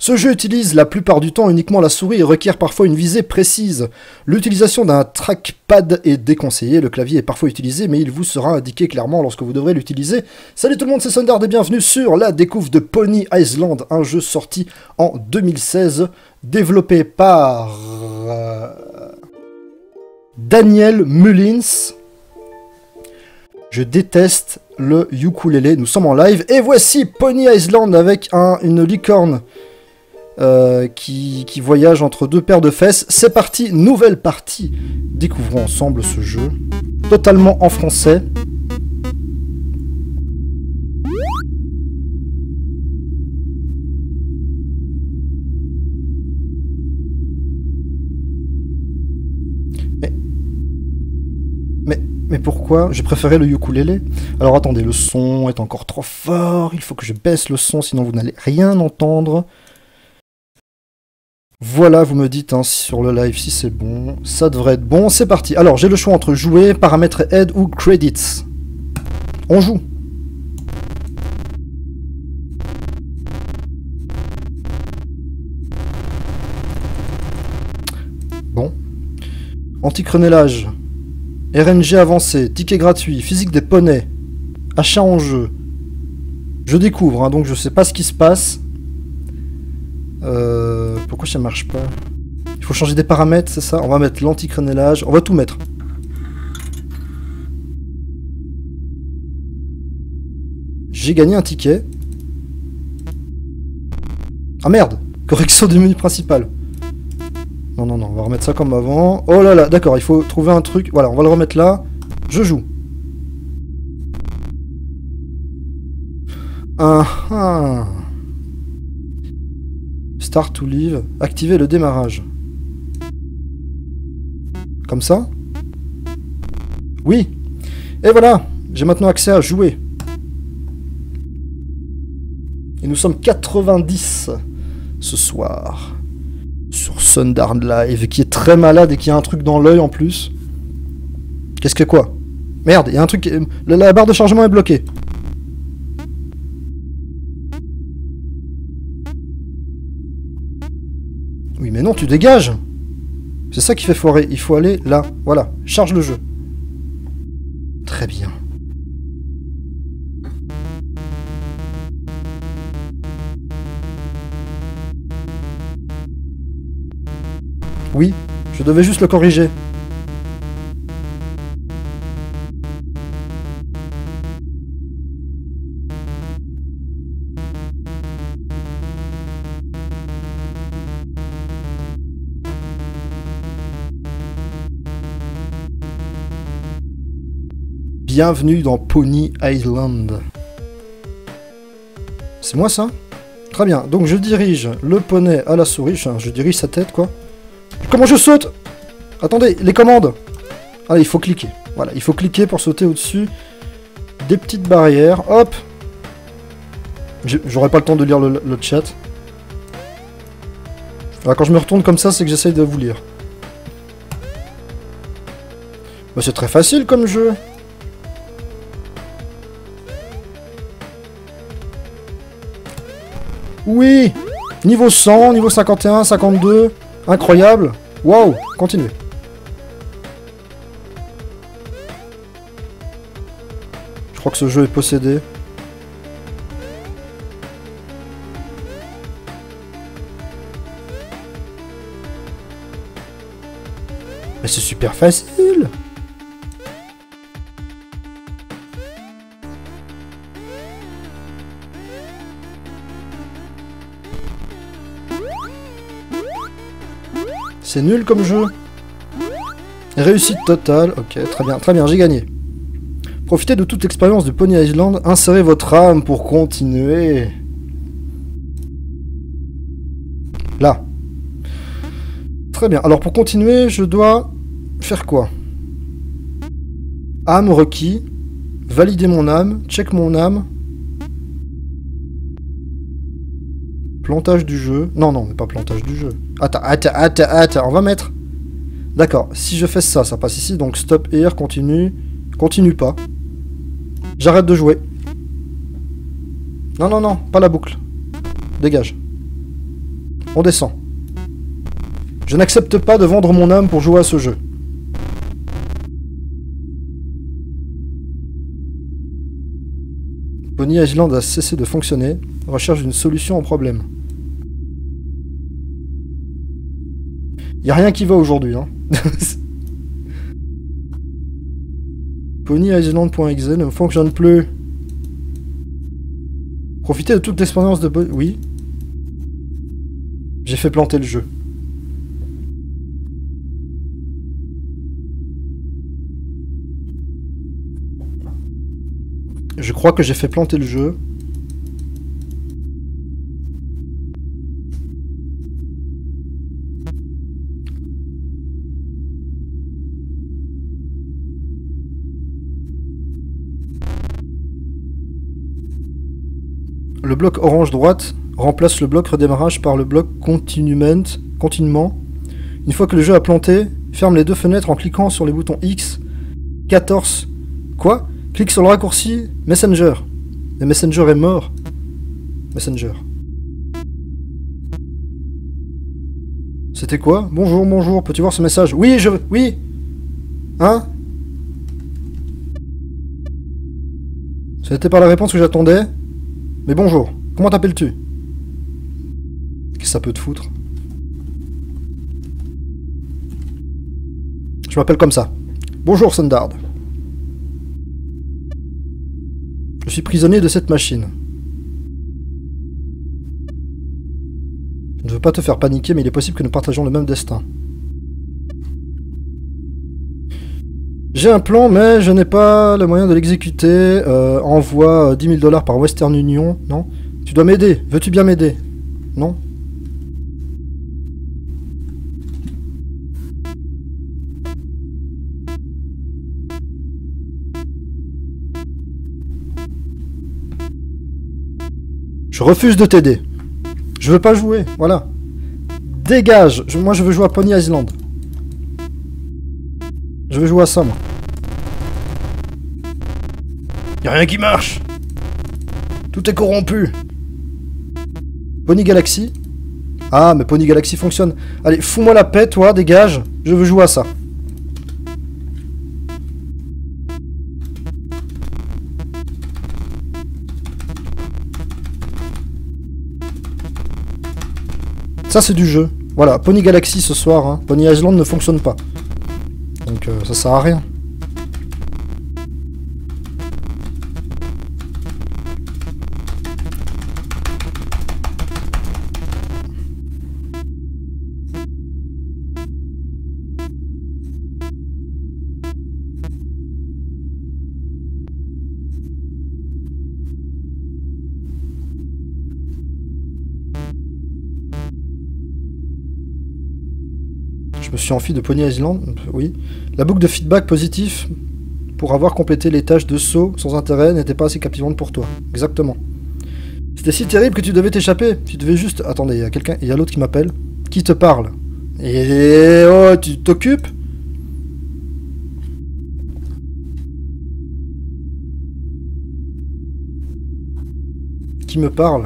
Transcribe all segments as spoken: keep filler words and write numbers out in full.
Ce jeu utilise la plupart du temps uniquement la souris et requiert parfois une visée précise. L'utilisation d'un trackpad est déconseillée, le clavier est parfois utilisé, mais il vous sera indiqué clairement lorsque vous devrez l'utiliser. Salut tout le monde, c'est Sundard et bienvenue sur la découverte de Pony Island, un jeu sorti en deux mille seize, développé par euh, Daniel Mullins. Je déteste le ukulélé, nous sommes en live, et voici Pony Island avec un, une licorne. Euh, qui, qui voyage entre deux paires de fesses. C'est parti, nouvelle partie. Découvrons ensemble ce jeu, totalement en français. Mais, mais, mais pourquoi j'ai préféré le ukulélé? Alors attendez, le son est encore trop fort, il faut que je baisse le son, sinon vous n'allez rien entendre. Voilà, vous me dites hein, sur le live si c'est bon. Ça devrait être bon. C'est parti. Alors, j'ai le choix entre jouer, paramètres aide ou credits. On joue. Bon. Anti-crénelage. R N G avancé. Ticket gratuit. Physique des poneys. Achat en jeu. Je découvre, hein, donc je sais pas ce qui se passe. Euh, pourquoi ça marche pas? Il faut changer des paramètres, c'est ça? On va mettre l'anti-crénelage, on va tout mettre. J'ai gagné un ticket. Ah merde! Correction du menu principal. Non, non, non, on va remettre ça comme avant. Oh là là, d'accord, il faut trouver un truc. Voilà, on va le remettre là. Je joue. Ah ah. Start to leave, activer le démarrage. Comme ça? Oui. Et voilà, j'ai maintenant accès à jouer. Et nous sommes quatre-vingt-dix ce soir. Sur Sundard Live, qui est très malade et qui a un truc dans l'œil en plus. Qu'est-ce que quoi? Merde, il y a un truc... La, la barre de chargement est bloquée. Oui, mais non, tu dégages. C'est ça qui fait foirer. Il faut aller là. Voilà. Charge le jeu. Très bien. Oui, je devais juste le corriger. Bienvenue dans Pony Island. C'est moi ça? Très bien, donc je dirige le poney à la souris, je, je dirige sa tête quoi. Comment je saute? Attendez, les commandes. Ah, il faut cliquer. Voilà, il faut cliquer pour sauter au-dessus des petites barrières. Hop. J'aurais pas le temps de lire le, le chat. Alors, quand je me retourne comme ça, c'est que j'essaye de vous lire. Bah, c'est très facile comme jeu. Oui! Niveau cent, niveau cinquante et un, cinquante-deux. Incroyable. Waouh! Continuez. Je crois que ce jeu est possédé. Mais c'est super facile! C'est nul comme jeu. Réussite totale. Ok, très bien, très bien, j'ai gagné. Profitez de toute l'expérience de Pony Island. Insérez votre âme pour continuer. Là. Très bien. Alors pour continuer, je dois faire quoi? Âme requis. Valider mon âme. Check mon âme. Plantage du jeu. Non, non, mais pas plantage du jeu. Attends, attends, attends, attends, on va mettre... D'accord, si je fais ça, ça passe ici, donc stop here, continue. Continue pas. J'arrête de jouer. Non, non, non, pas la boucle. Dégage. On descend. Je n'accepte pas de vendre mon âme pour jouer à ce jeu. Pony Island a cessé de fonctionner. Recherche une solution au problème. Y a rien qui va aujourd'hui, hein. Pony Island point exe ne fonctionne plus. Profitez de toute l'expérience de... Oui. J'ai fait planter le jeu. Je crois que j'ai fait planter le jeu. Le bloc orange droite remplace le bloc redémarrage par le bloc continuement, continuement. Une fois que le jeu a planté, ferme les deux fenêtres en cliquant sur les boutons X, quatorze. Quoi? Clique sur le raccourci Messenger. Le Messenger est mort. Messenger. C'était quoi? Bonjour, bonjour, peux-tu voir ce message? Oui, je... Oui. Hein? Ce n'était pas la réponse que j'attendais. Mais bonjour, comment t'appelles-tu? Qu'est-ce que ça peut te foutre? Je m'appelle comme ça. Bonjour, Sundard. Je suis prisonnier de cette machine. Je ne veux pas te faire paniquer, mais il est possible que nous partageons le même destin. J'ai un plan, mais je n'ai pas le moyen de l'exécuter. Euh, envoie dix mille dollars par Western Union. Non? Tu dois m'aider. Veux-tu bien m'aider? Non? Je refuse de t'aider. Je veux pas jouer, voilà. Dégage. Je, moi, je veux jouer à Pony Island. Je veux jouer à ça, moi. Y'a rien qui marche. Tout est corrompu. Pony Galaxy. Ah, mais Pony Galaxy fonctionne. Allez, fous-moi la paix, toi, dégage. Je veux jouer à ça. Ça, c'est du jeu. Voilà, Pony Galaxy ce soir. Hein. Pony Island ne fonctionne pas. Donc, euh, ça sert à rien. Je me suis enfui de Pony Island, oui. La boucle de feedback positif pour avoir complété les tâches de saut sans intérêt n'était pas assez captivante pour toi. Exactement. C'était si terrible que tu devais t'échapper. Tu devais juste... Attendez, il y a quelqu'un, il y a l'autre qui m'appelle. Qui te parle? Et oh, tu t'occupes? Qui me parle?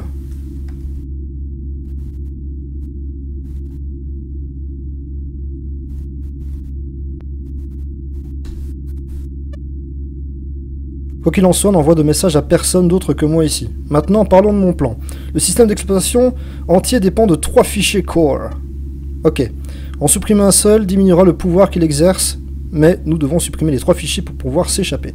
Quoi qu'il en soit, n'envoie de message à personne d'autre que moi ici. Maintenant, parlons de mon plan. Le système d'exploitation entier dépend de trois fichiers core. Ok. En supprimer un seul diminuera le pouvoir qu'il exerce, mais nous devons supprimer les trois fichiers pour pouvoir s'échapper.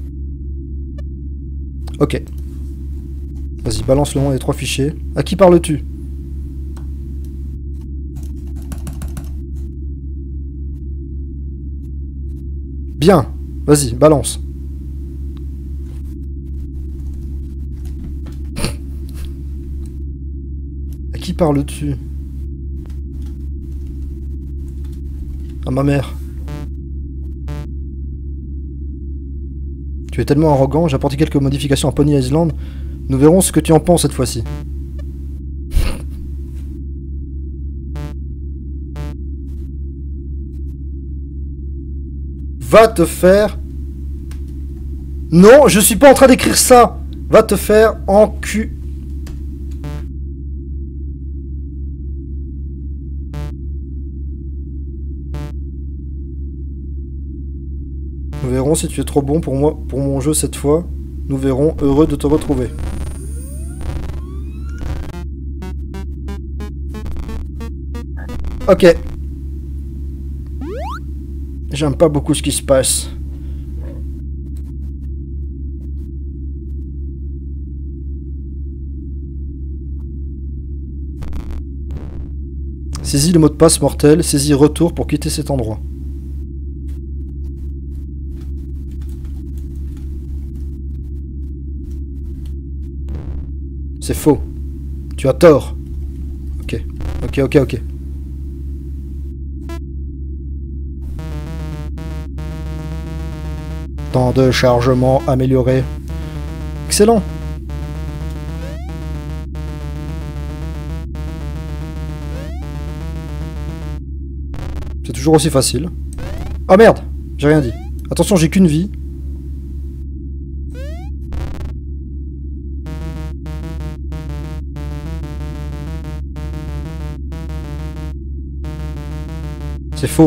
Ok. Vas-y, balance le nom des trois fichiers. À qui parles-tu? Bien. Vas-y, balance. À qui parles-tu? À ma mère. Tu es tellement arrogant, j'ai apporté quelques modifications à Pony Island. Nous verrons ce que tu en penses cette fois-ci. Va te faire... Non, je suis pas en train d'écrire ça. Va te faire encu... Nous verrons si tu es trop bon pour moi, pour mon jeu cette fois. Nous verrons, heureux de te retrouver. Ok. J'aime pas beaucoup ce qui se passe. Saisis le mot de passe mortel, saisis retour pour quitter cet endroit. C'est faux. Tu as tort. Ok. Ok, ok, ok. Temps de chargement amélioré. Excellent. C'est toujours aussi facile. Oh merde, j'ai rien dit. Attention, j'ai qu'une vie. C'est faux.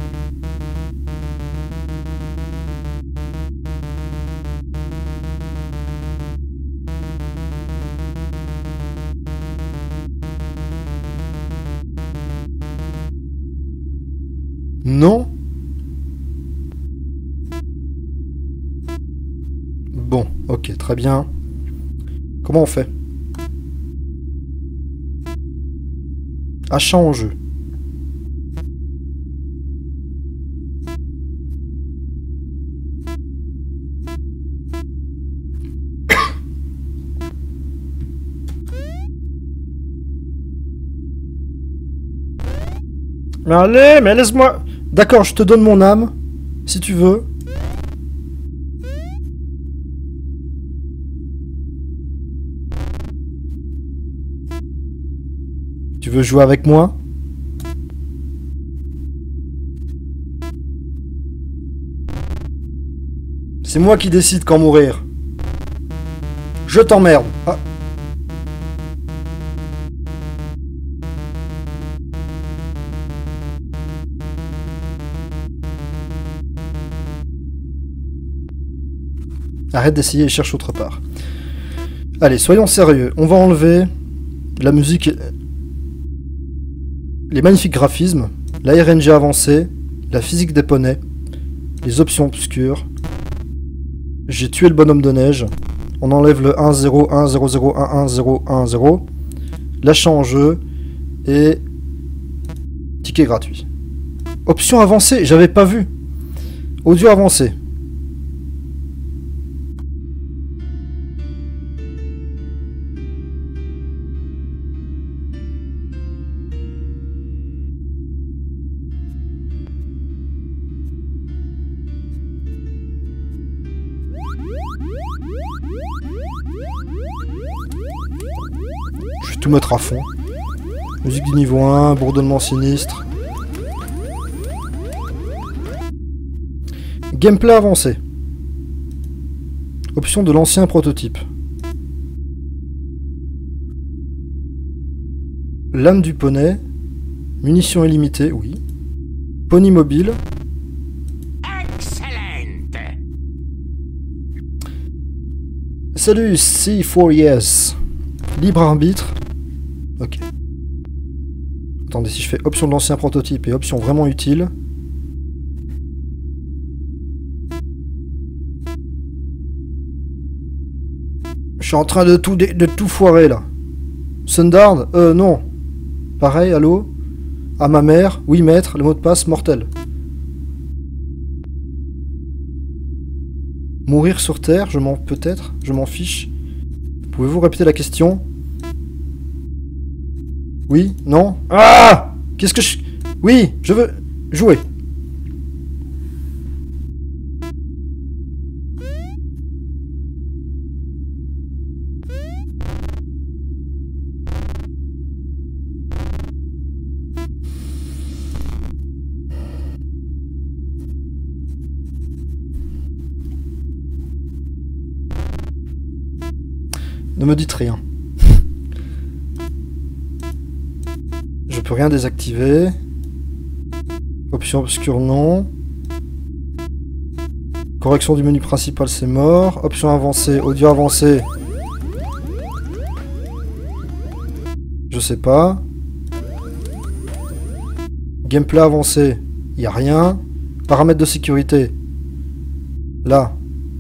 Non. Bon, ok, très bien. Comment on fait? Achat en jeu. Mais allez, mais laisse-moi... D'accord, je te donne mon âme, si tu veux. Tu veux jouer avec moi? C'est moi qui décide quand mourir. Je t'emmerde. Ah. Arrête d'essayer et cherche autre part. Allez, soyons sérieux. On va enlever la musique, les magnifiques graphismes, la R N G avancée, la physique des poneys, les options obscures. J'ai tué le bonhomme de neige. On enlève le un zéro un zéro zéro un un zéro un zéro. L'achat en jeu et ticket gratuit. Option avancée, j'avais pas vu. Audio avancé. Je vais tout mettre à fond. Musique du niveau un, bourdonnement sinistre. Gameplay avancé. Option de l'ancien prototype. Lame du poney. Munitions illimitées, oui. Pony mobile. Salut, C quatre Yes. Libre arbitre. Ok. Attendez, si je fais option de l'ancien prototype et option vraiment utile. Je suis en train de tout, de, de tout foirer là. Sundard. Euh, non. Pareil, allô. À ma mère. Oui, maître. Le mot de passe mortel. Mourir sur Terre, je m'en... peut-être, je m'en fiche. Pouvez-vous répéter la question? Oui? Non? Ah! Qu'est-ce que je... Oui, je veux... jouer. Ne me dites rien. Je peux rien désactiver. Option obscure, non. Correction du menu principal, c'est mort. Option avancée, audio avancé. Je sais pas. Gameplay avancé, il n'y a rien. Paramètres de sécurité. Là.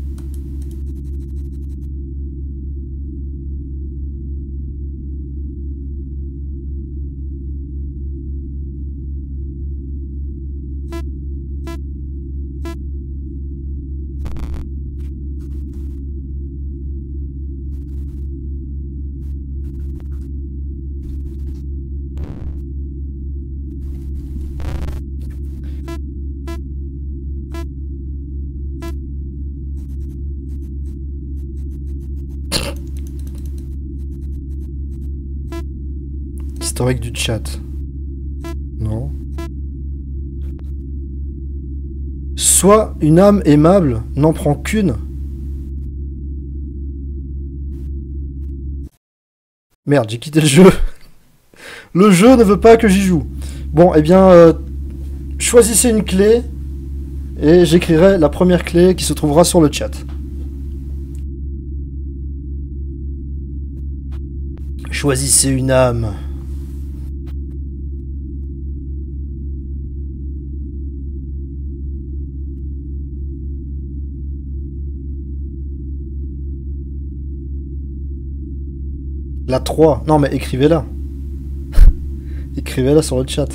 Historique du chat. Non. Soit une âme aimable n'en prend qu'une. Merde, j'ai quitté le jeu. Le jeu ne veut pas que j'y joue. Bon, eh bien, euh, choisissez une clé et j'écrirai la première clé qui se trouvera sur le chat. Choisissez une âme. La trois. Non, mais écrivez-la. Écrivez-la sur le chat.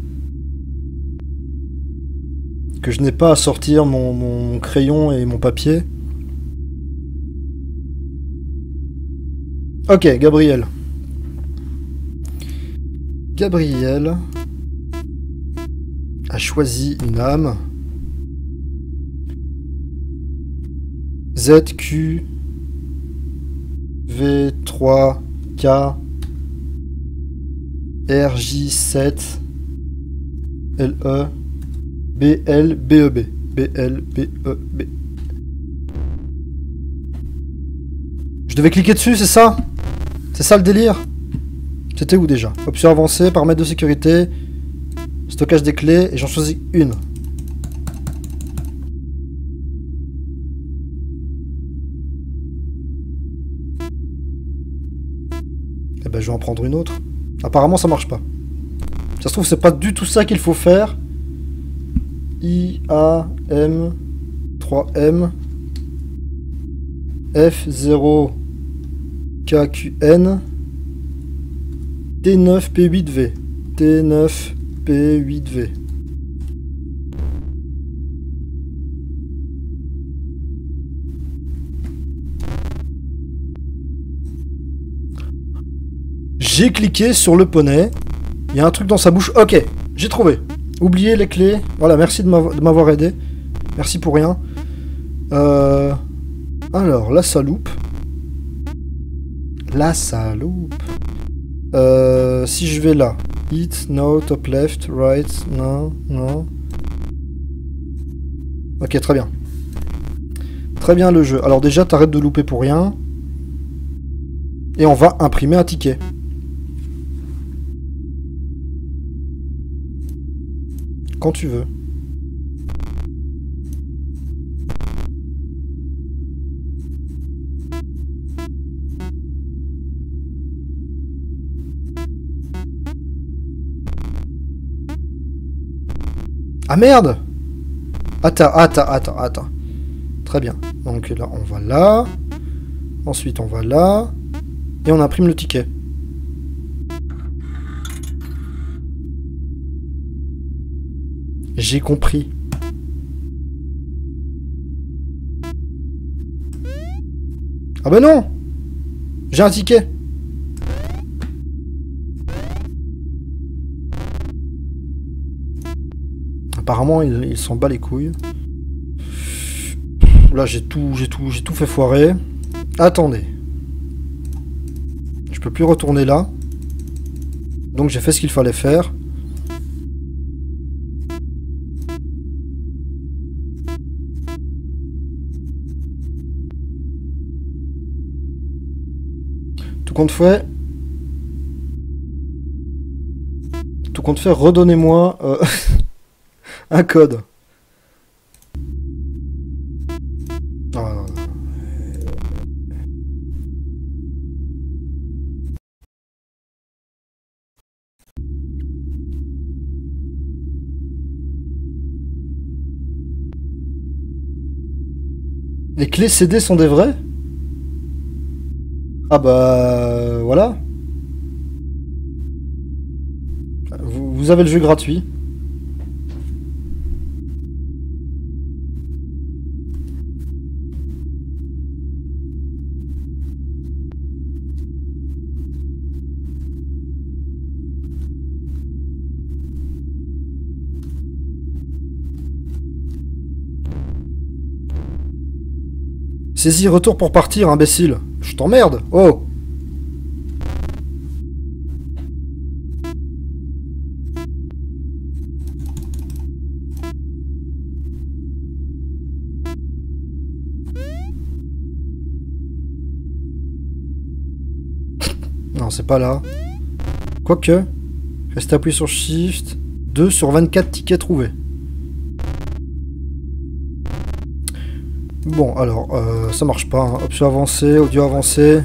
Que je n'ai pas à sortir mon, mon crayon et mon papier. Ok, Gabriel. Gabriel a choisi une âme. Z Q V trois K R J sept L E B L B E B B L B E B. Je devais cliquer dessus, c'est ça? C'est ça le délire? C'était où déjà? Option avancée, paramètres de sécurité, stockage des clés, et j'en choisis une. Eh ben je vais en prendre une autre. Apparemment ça marche pas. Ça se trouve c'est pas du tout ça qu'il faut faire. I A M trois M F zéro K Q N T neuf P huit V T neuf P huit V. J'ai cliqué sur le poney. Il y a un truc dans sa bouche. Ok, j'ai trouvé. Oubliez les clés. Voilà, merci de m'avoir aidé. Merci pour rien. Euh... Alors, la saloupe. La saloupe. Euh, si je vais là. Hit, no, top left, right, non, non. Ok, très bien. Très bien le jeu. Alors déjà, t'arrêtes de louper pour rien. Et on va imprimer un ticket. Quand tu veux. Ah merde! Attends, attends, attends, attends. Très bien. Donc là, on va là. Ensuite, on va là. Et on imprime le ticket. J'ai compris. Ah bah non! J'ai un ticket. Apparemment, il, il s'en bat les couilles. Là, j'ai tout, j'ai tout, j'ai tout fait foirer. Attendez. Je peux plus retourner là. Donc j'ai fait ce qu'il fallait faire. Tout compte fait. Tout compte fait, redonnez-moi euh, un code. Les clés C D sont des vrais? Ah bah... voilà. Vous, vous avez le jeu gratuit. Saisis retour pour partir, imbécile. Je t'emmerde. Oh. Non, c'est pas là. Quoique. Restez appuyé sur Shift. deux sur vingt-quatre tickets trouvés. Bon, alors, euh, ça marche pas. Hein. Option avancée, audio avancé.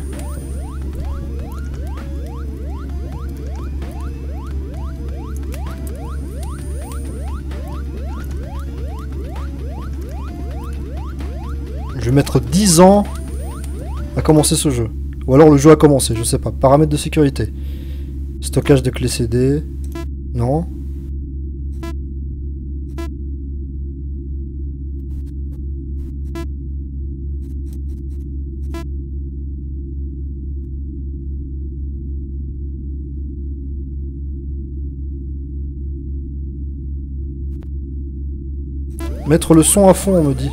Je vais mettre dix ans à commencer ce jeu. Ou alors le jeu a commencé, je sais pas. Paramètres de sécurité. Stockage de clés C D. Non. Mettre le son à fond, on me dit.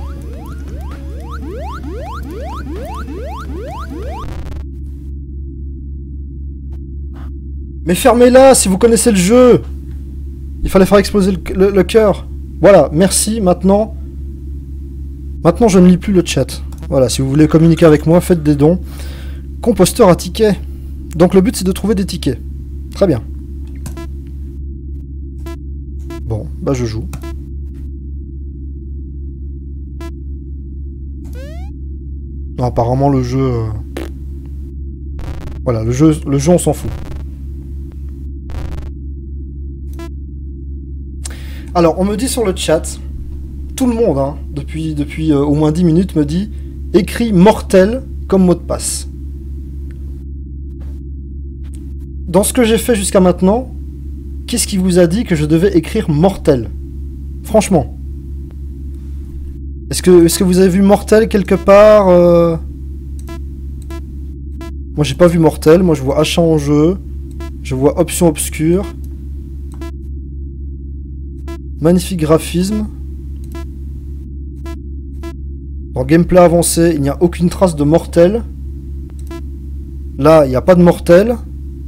Mais fermez-la si vous connaissez le jeu. Il fallait faire exploser le, le, le cœur. Voilà, merci, maintenant... Maintenant, je ne lis plus le chat. Voilà, si vous voulez communiquer avec moi, faites des dons. Composteur à tickets. Donc le but, c'est de trouver des tickets. Très bien. Bon, bah je joue. Non, apparemment le jeu... Euh... Voilà, le jeu, le jeu on s'en fout. Alors, on me dit sur le chat, tout le monde, hein, depuis, depuis euh, au moins dix minutes, me dit « Écris mortel comme mot de passe ». Dans ce que j'ai fait jusqu'à maintenant, qu'est-ce qui vous a dit que je devais écrire mortel? Franchement. Est-ce que, est-ce que vous avez vu mortel quelque part euh... Moi j'ai pas vu mortel, moi je vois achat en jeu, je vois option obscure, magnifique graphisme. Dans gameplay avancé, il n'y a aucune trace de mortel. Là, il n'y a pas de mortel.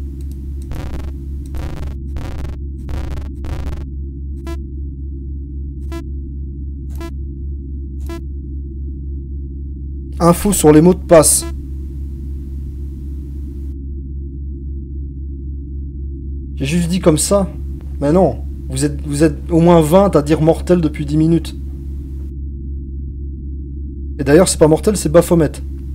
Info sur les mots de passe. J'ai juste dit comme ça. Mais non, vous êtes, vous êtes au moins vingt à dire mortel depuis dix minutes. Et d'ailleurs, c'est pas mortel, c'est Baphomet.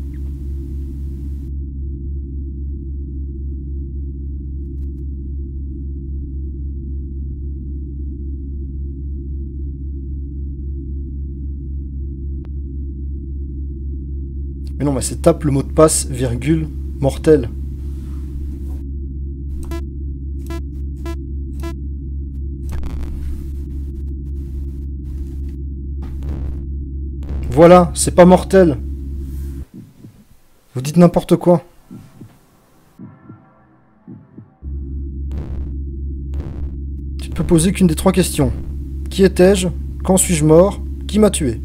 Mais non, mais c'est tape le mot de passe, virgule, mortel. Voilà, c'est pas mortel. Vous dites n'importe quoi. Tu ne peux poser qu'une des trois questions. Qui étais-je? Quand suis-je mort? Qui m'a tué?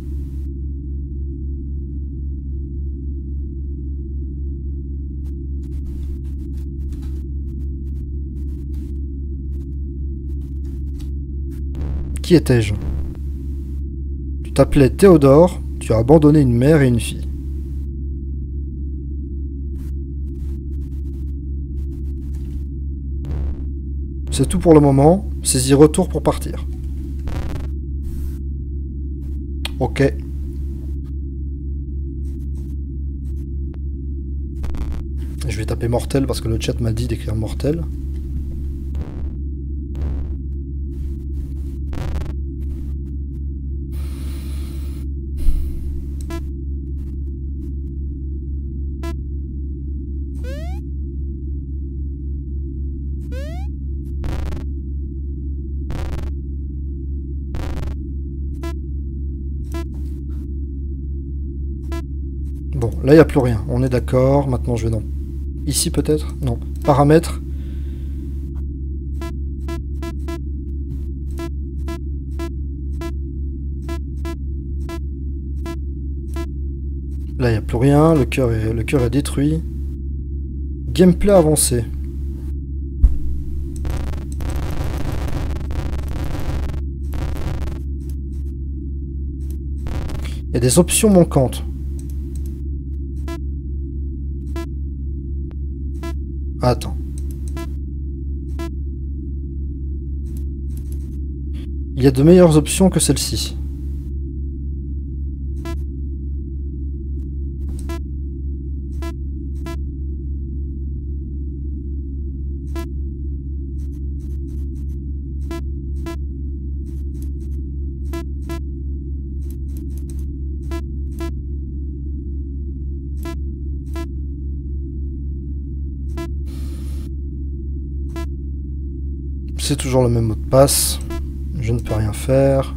Qui étais-je? Tu t'appelais Théodore, tu as abandonné une mère et une fille. C'est tout pour le moment, saisis retour pour partir. Ok. Je vais taper mortel parce que le chat m'a dit d'écrire mortel. là il n'y a plus rien. On est d'accord. Maintenant je vais dans... Ici peut-être? Non. Paramètres. Là il n'y a plus rien. Le cœur est... le cœur est détruit. Gameplay avancé. Il y a des options manquantes. Attends. Il y a de meilleures options que celle-ci. C'est toujours le même mot de passe. Je ne peux rien faire.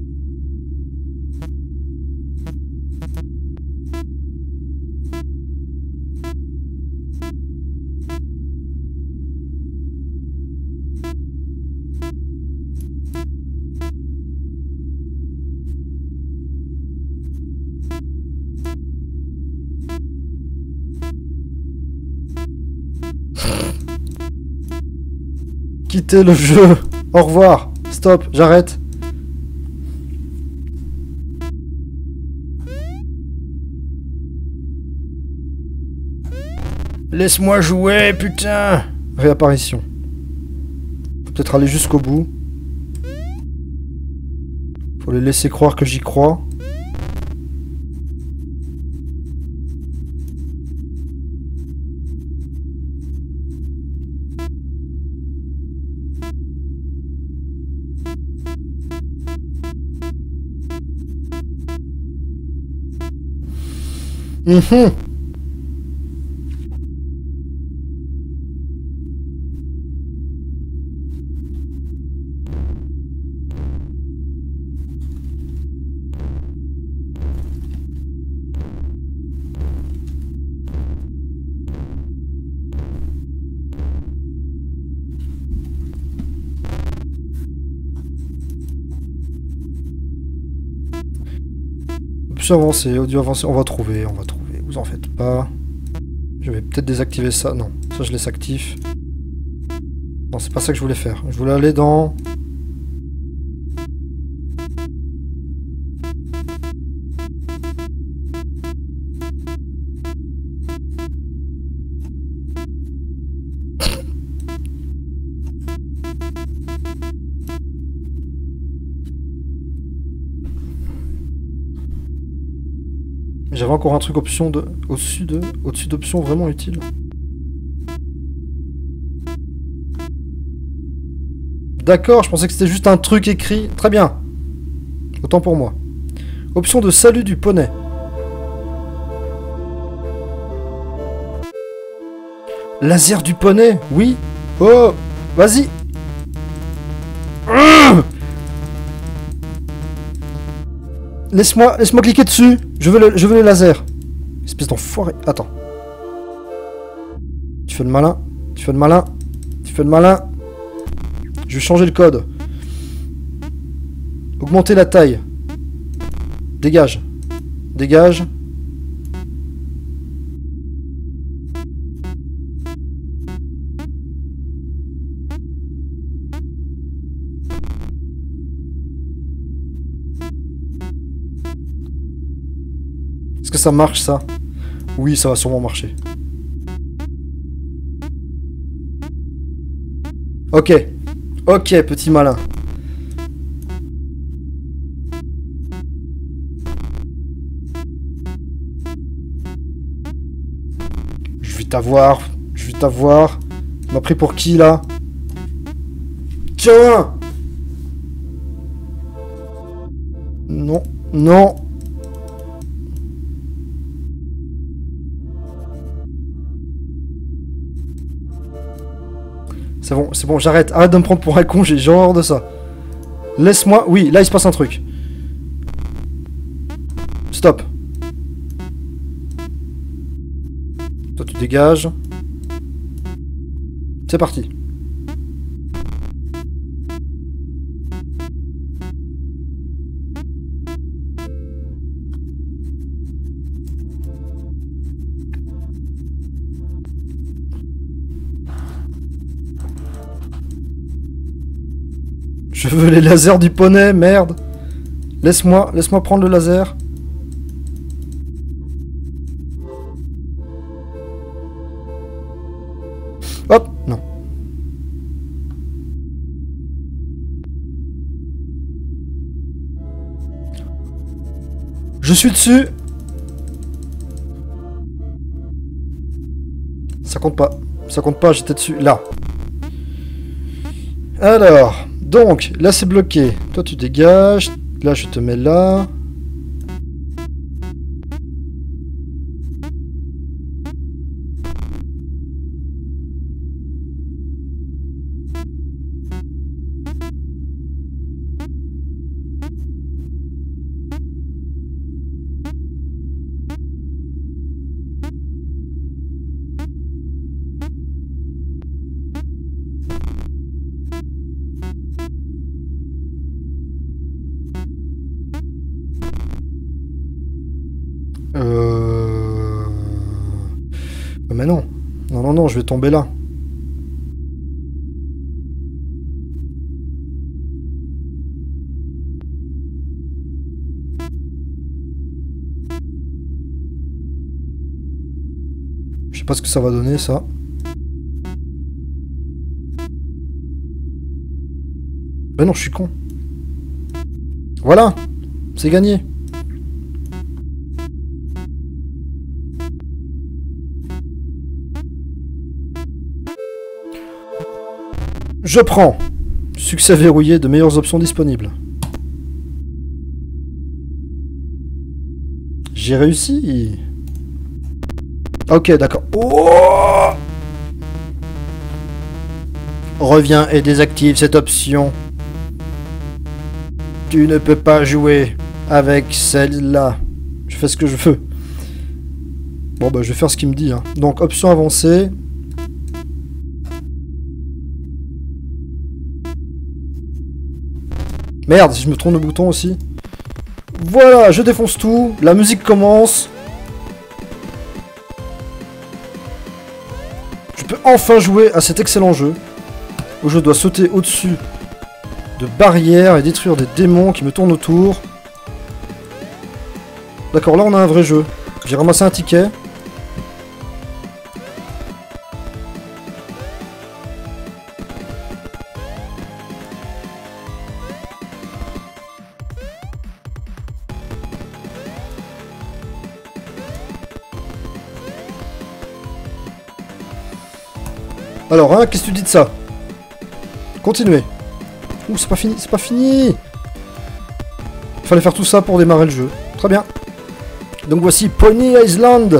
Quittez le jeu. Au revoir. Stop, j'arrête. Laisse-moi jouer, putain. Réapparition. Faut peut-être aller jusqu'au bout. Faut les laisser croire que j'y crois. Mmh. Option avancée, audio avancé, on va trouver, on va trouver, vous en faites pas. Je vais peut-être désactiver ça, non, ça je laisse actif. Non, c'est pas ça que je voulais faire, je voulais aller dans... J'avais encore un truc option de au-dessus de au-dessus d'options vraiment utile. D'accord, je pensais que c'était juste un truc écrit. Très bien. Autant pour moi. Option de salut du poney. Laser du poney, oui. Oh, vas-y. Laisse-moi, laisse-moi cliquer dessus. Je veux le, je veux le laser. Espèce d'enfoiré. Attends. Tu fais le malin. Tu fais le malin. Tu fais le malin. Je vais changer le code. Augmenter la taille. Dégage. Dégage. Est-ce que ça marche, ça? Oui, ça va sûrement marcher. Ok. Ok, petit malin. Je vais t'avoir. Je vais t'avoir. Tu m'as pris pour qui, là? Tiens! Non. Non. C'est bon, c'est bon, j'arrête. Arrête de me prendre pour un con, j'ai horreur de ça. Laisse-moi... Oui, là, il se passe un truc. Stop. Tu dégages. C'est parti. Je veux les lasers du poney, merde. Laisse-moi, laisse-moi prendre le laser. Hop, non. Je suis dessus. Ça compte pas. Ça compte pas, j'étais dessus. Là. Alors, donc, là c'est bloqué. Toi tu dégages. Là je te mets là. Euh... Mais non. Non, non, non, je vais tomber là. Je sais pas ce que ça va donner, ça. Ben non, je suis con. Voilà. C'est gagné. Je prends. Succès verrouillé, de meilleures options disponibles. J'ai réussi. Ok, d'accord. Oh, reviens et désactive cette option. Tu ne peux pas jouer avec celle-là. Je fais ce que je veux. Bon, bah, je vais faire ce qu'il me dit. Hein. Donc, option avancée. Merde, si je me trompe le bouton aussi. Voilà, je défonce tout. La musique commence. Je peux enfin jouer à cet excellent jeu. Où je dois sauter au-dessus de barrières et détruire des démons qui me tournent autour. D'accord, là on a un vrai jeu. J'ai ramassé un ticket. Alors, hein, qu'est-ce que tu dis de ça? Continuez. Ouh, c'est pas fini, c'est pas fini. Il fallait faire tout ça pour démarrer le jeu. Très bien. Donc voici Pony Island.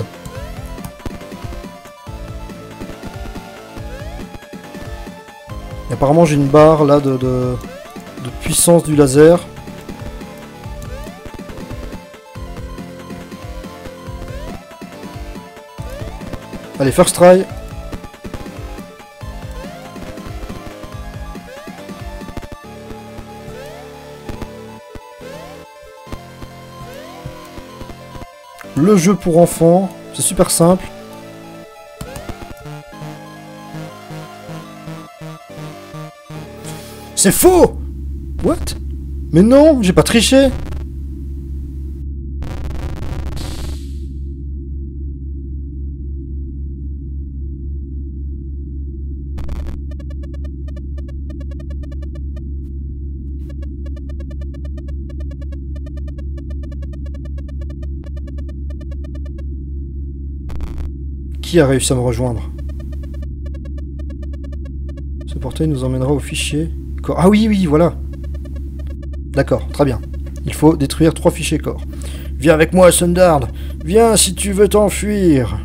Et apparemment j'ai une barre là de, de, de puissance du laser. Allez, first try. Le jeu pour enfants, c'est super simple. C'est faux! What? Mais non, j'ai pas triché! Qui a réussi à me rejoindre? Ce portail nous emmènera au fichier corps. Ah oui, oui, voilà. D'accord, très bien. Il faut détruire trois fichiers corps. Viens avec moi, Sundard. Viens si tu veux t'enfuir.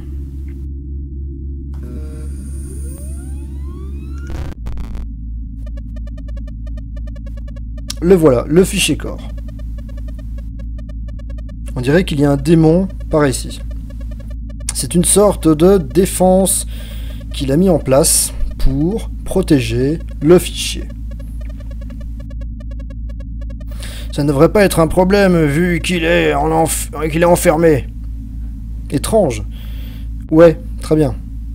Le voilà, le fichier corps. On dirait qu'il y a un démon par ici. C'est une sorte de défense qu'il a mis en place pour protéger le fichier. Ça ne devrait pas être un problème vu qu'il est, en enf... qu'il est enfermé. Étrange. Ouais, très bien.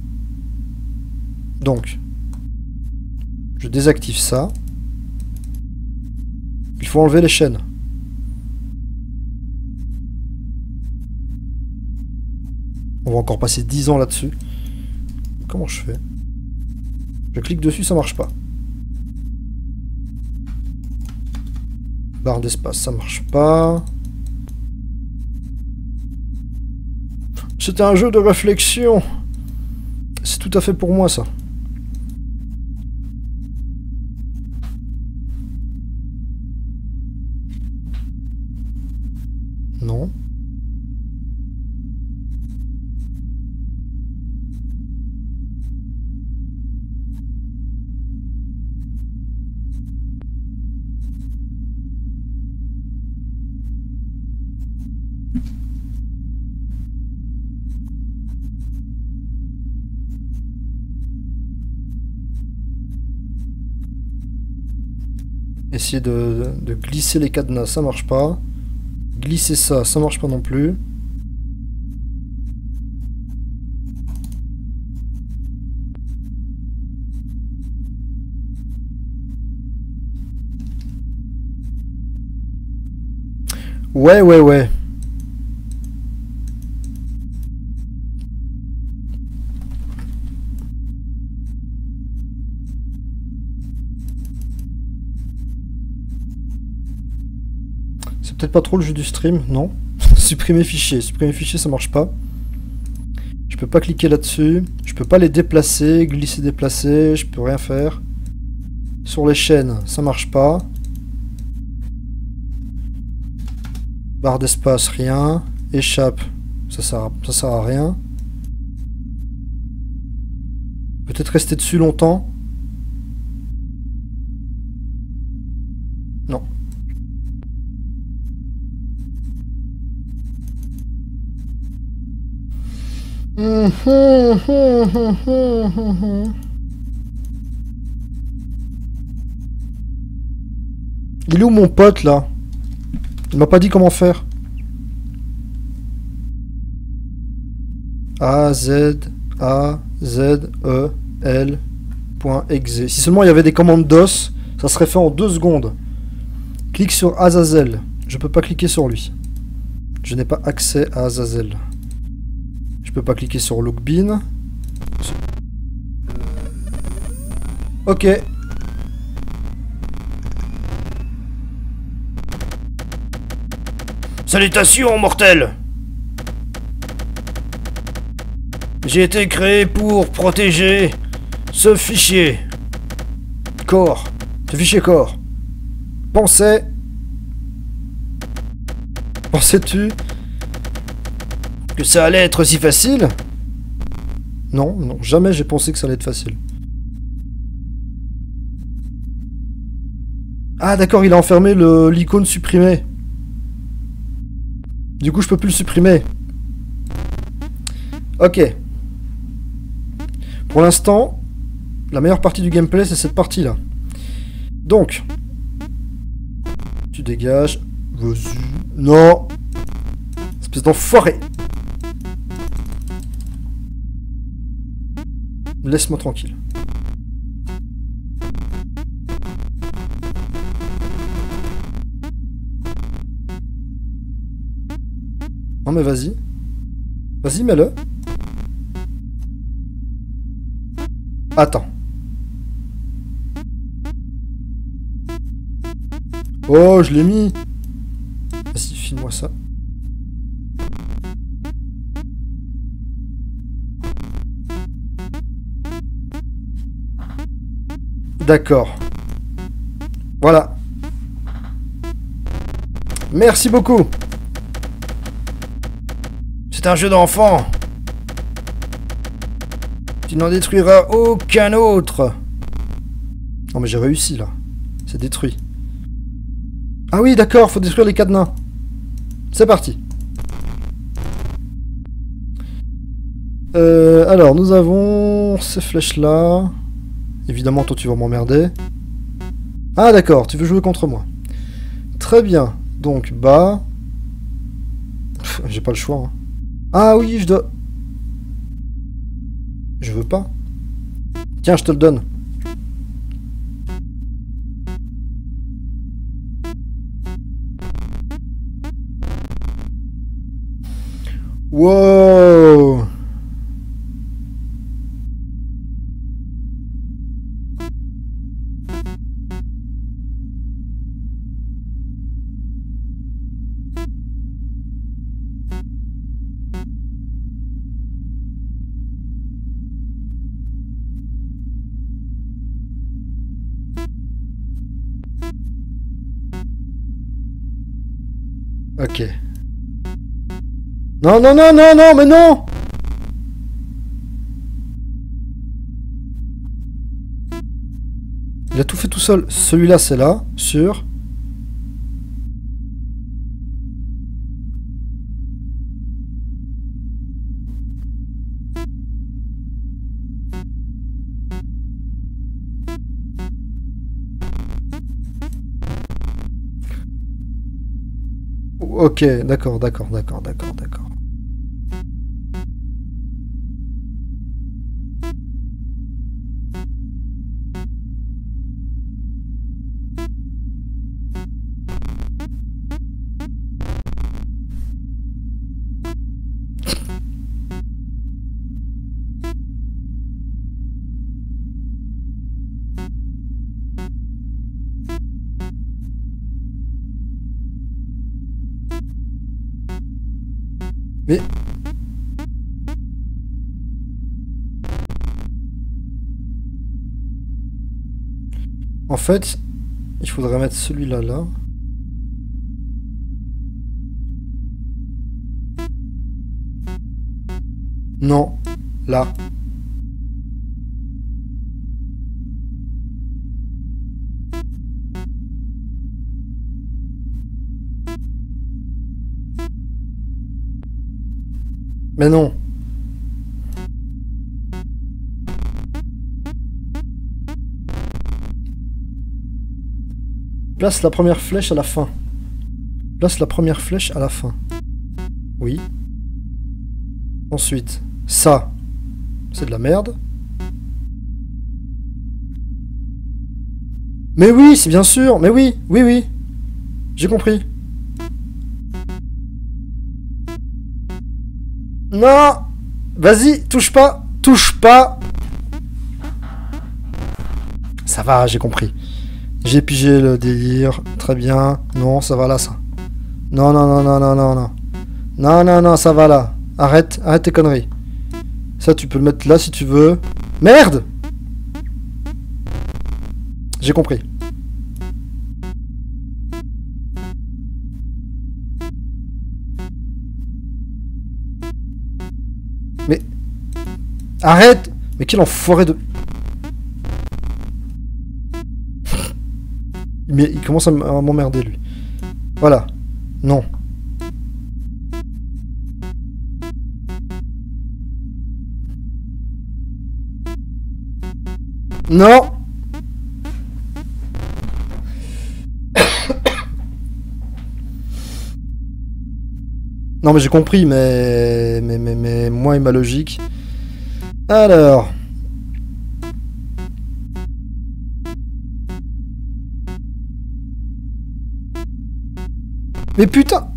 Donc, je désactive ça. Il faut enlever les chaînes. On va encore passer dix ans là-dessus. Comment je fais? Je clique dessus, ça marche pas. Barre d'espace, ça marche pas. C'était un jeu de réflexion. C'est tout à fait pour moi, ça. Non. Essayer de, de glisser les cadenas, ça marche pas. Glisser ça, ça marche pas non plus. Ouais, ouais, ouais. C'est peut-être pas trop le jeu du stream, non? Supprimer fichier. Supprimer fichier, ça marche pas. Je peux pas cliquer là-dessus. Je peux pas les déplacer, glisser, déplacer. Je peux rien faire. Sur les chaînes, ça marche pas. Barre d'espace, rien. Échappe, ça sert à, ça sert à rien. Peut-être rester dessus longtemps. Non. Il est où mon pote là? Il m'a pas dit comment faire. A, Z, A, Z, E, L, point exe. Si seulement il y avait des commandes DOS, ça serait fait en deux secondes. Clique sur Azazel. Je peux pas cliquer sur lui. Je n'ai pas accès à Azazel. Je peux pas cliquer sur Lookbin. Ok. Salutations, mortels! J'ai été créé pour protéger ce fichier. Core. Ce fichier core. Pensais... Pensais-tu que ça allait être si facile? Non, non, jamais j'ai pensé que ça allait être facile. Ah d'accord, il a enfermé le l'icône supprimée. Du coup, je peux plus le supprimer. Ok. Pour l'instant, la meilleure partie du gameplay, c'est cette partie-là. Donc, tu dégages. Vas-y. Non. Espèce d'enfoiré. Laisse-moi tranquille. Non mais vas-y. Vas-y, mets-le. Attends. Oh, je l'ai mis. Vas-y, file-moi ça. D'accord. Voilà. Merci beaucoup. C'est un jeu d'enfant. Tu n'en détruiras aucun autre. Non mais j'ai réussi là. C'est détruit. Ah oui d'accord, faut détruire les cadenas. C'est parti. Euh, alors, nous avons ces flèches-là. Évidemment, toi, tu vas m'emmerder. Ah, d'accord, tu veux jouer contre moi. Très bien. Donc, bas. J'ai pas le choix. Hein. Ah oui, je dois... Je veux pas. Tiens, je te le donne. Wow! Ok. Non, non, non, non, non, mais non! Il a tout fait tout seul. Celui-là, c'est là, sûr. Ok, d'accord, d'accord, d'accord, d'accord, d'accord. Mais... En fait, il faudrait mettre celui-là là. Non, là. Mais non. Place la première flèche à la fin. Place la première flèche à la fin. Oui. Ensuite, ça, c'est de la merde. Mais oui, c'est bien sûr. Mais oui, oui, oui. J'ai compris. Non! Vas-y, touche pas! Touche pas! Ça va, j'ai compris. J'ai pigé le délire. Très bien. Non, ça va là, ça. Non, non, non, non, non, non, non. Non, non, non, ça va là. Arrête, arrête tes conneries. Ça, tu peux le mettre là si tu veux. Merde! J'ai compris. Mais... Arrête! Mais quel enfoiré de... Mais il commence à m'emmerder, lui. Voilà. Non. Non! Non, mais j'ai compris, mais... Mais, mais, mais... Moi et ma logique... Alors... Mais putain!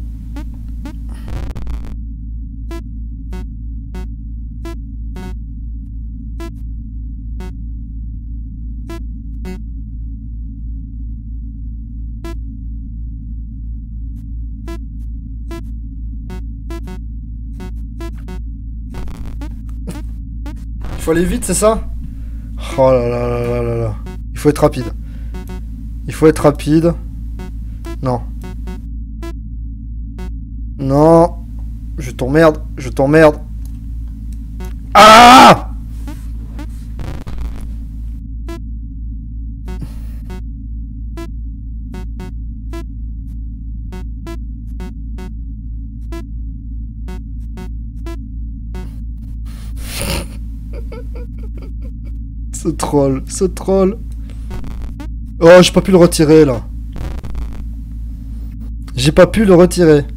Il faut aller vite, c'est ça? Oh là là là là là là. Il faut être rapide. Il faut être rapide. Non. Non. Je t'emmerde. Je t'emmerde. Ah! Ce troll, ce troll. Oh, j'ai pas pu le retirer, là. J'ai pas pu le retirer.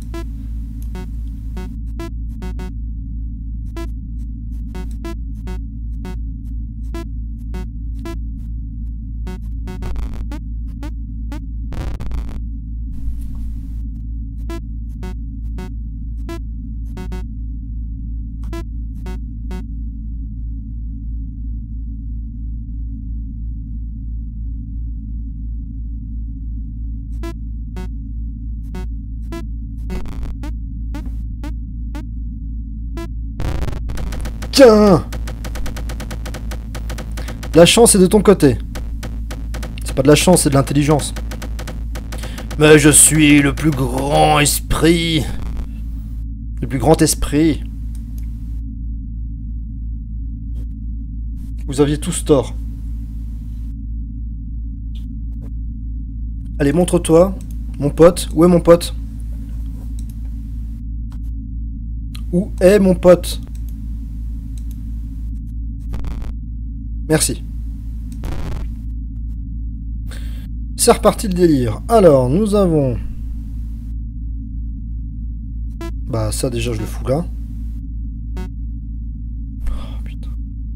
Tiens! La chance est de ton côté. C'est pas de la chance, c'est de l'intelligence. Mais je suis le plus grand esprit. Le plus grand esprit. Vous aviez tous tort. Allez, montre-toi, mon pote. Où est mon pote? Où est mon pote? Merci. C'est reparti le délire. Alors, nous avons... Bah, ça déjà, je le fous là. Oh, putain.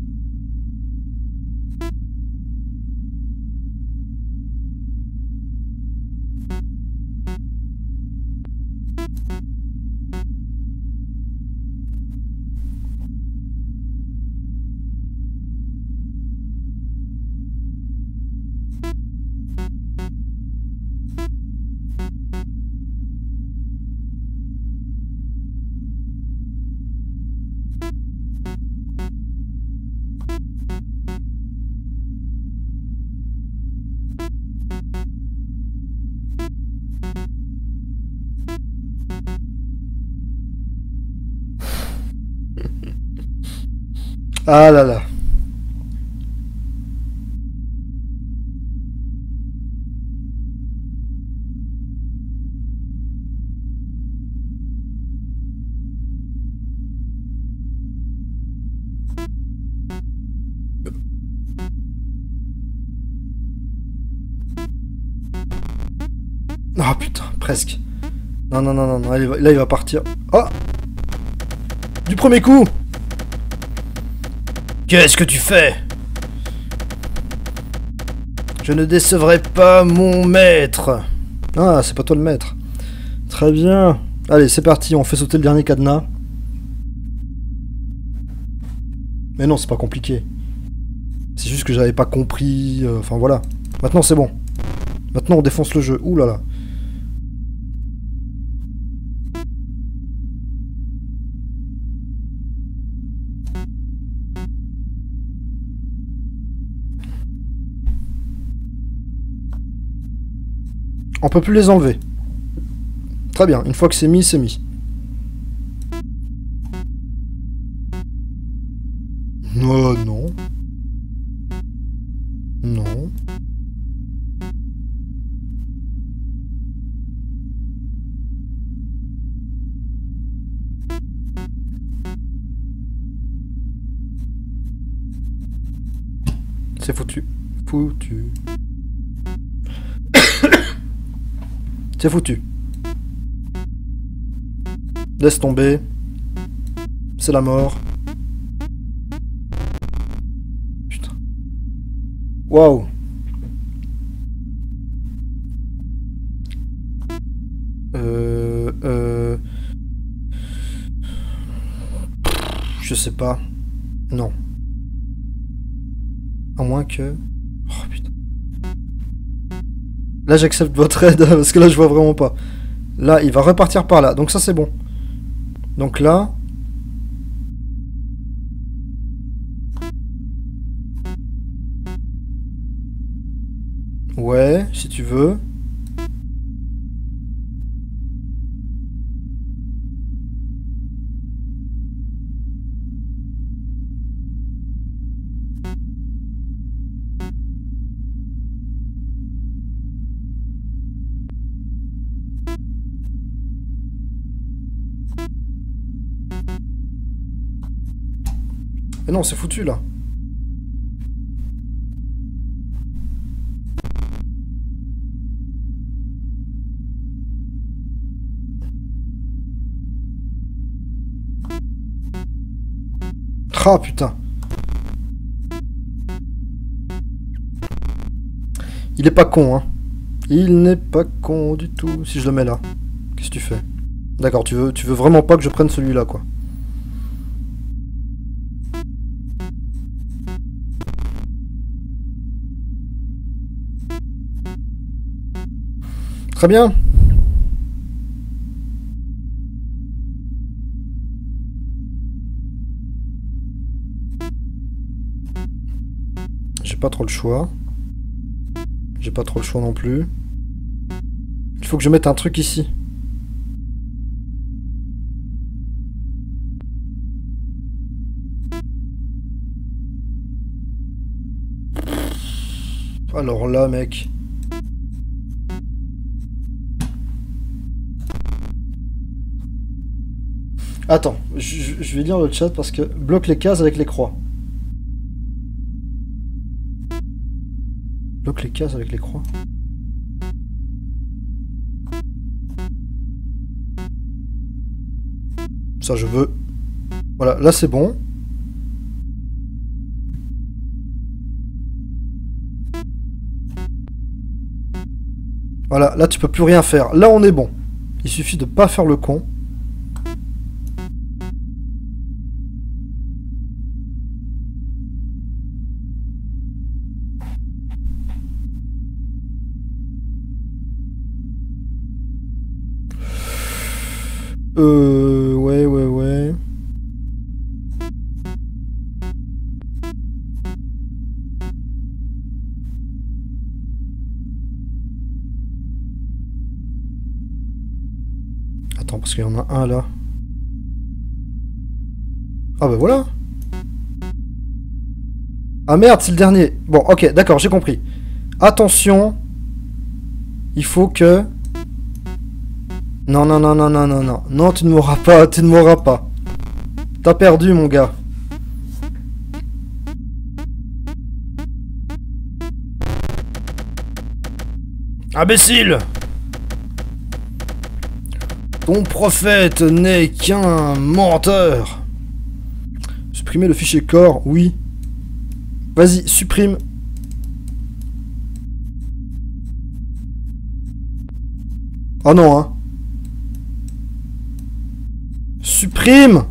Ah là là. Ah putain, presque. Non, non, non, non, non, là il va, là, il va partir. Oh! Du premier coup! Qu'est-ce que tu fais? Je ne décevrai pas mon maître. Ah, c'est pas toi le maître. Très bien. Allez, c'est parti, on fait sauter le dernier cadenas. Mais non, c'est pas compliqué. C'est juste que j'avais pas compris... euh, Enfin, voilà. Maintenant, c'est bon. Maintenant, on défonce le jeu. Ouh là là. On peut plus les enlever. Très bien, une fois que c'est mis, c'est mis. Oh non. Non. C'est foutu. Foutu. C'est foutu. Laisse tomber. C'est la mort. Putain. Waouh. Euh... Euh... Je sais pas. Non. À moins que... Oh putain. Là j'accepte votre aide parce que là je vois vraiment pas. Là il va repartir par là. Donc ça c'est bon. Donc là... Ouais, si tu veux. Mais non, c'est foutu là. Ah putain. Il est pas con, hein. Il n'est pas con du tout. Si je le mets là, qu'est-ce que tu fais? D'accord, tu veux, tu veux vraiment pas que je prenne celui-là, quoi. Très bien. J'ai pas trop le choix. J'ai pas trop le choix non plus. Il faut que je mette un truc ici. Alors là, mec. Attends, je, je vais lire le chat parce que bloque les cases avec les croix. Bloque les cases avec les croix. Ça, je veux. Voilà, là c'est bon. Voilà, là tu peux plus rien faire. Là on est bon. Il suffit de pas faire le con. Euh... Ouais, ouais, ouais... Attends, parce qu'il y en a un là. Ah bah voilà. Ah merde, c'est le dernier. Bon, ok, d'accord, j'ai compris. Attention. Il faut que... Non, non, non, non, non, non, non. Non, tu ne mourras pas, tu ne mourras pas. T'as perdu, mon gars. Imbécile! Ton prophète n'est qu'un menteur. Supprimer le fichier corps, oui. Vas-y, supprime. Oh non, hein. Supprime.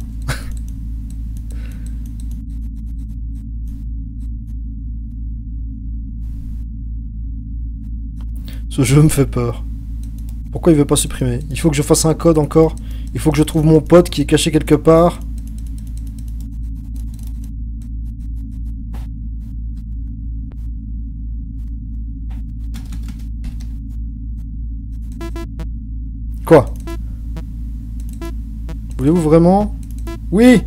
Ce jeu me fait peur. Pourquoi il veut pas supprimer? Il faut que je fasse un code encore. Il faut que je trouve mon pote qui est caché quelque part. Quoi? Voulez-vous vraiment? Oui!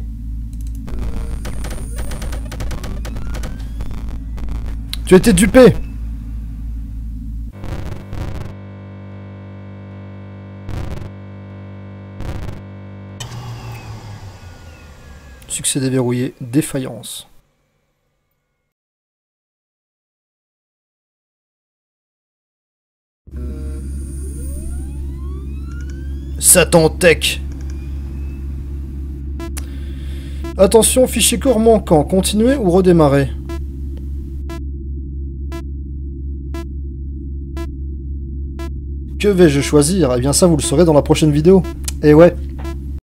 Tu as été dupé! Succès déverrouillé, défaillance. Satan Tech. Attention, fichier corps manquant. Continuer ou redémarrer? Que vais-je choisir? Eh bien ça, vous le saurez dans la prochaine vidéo. Et ouais.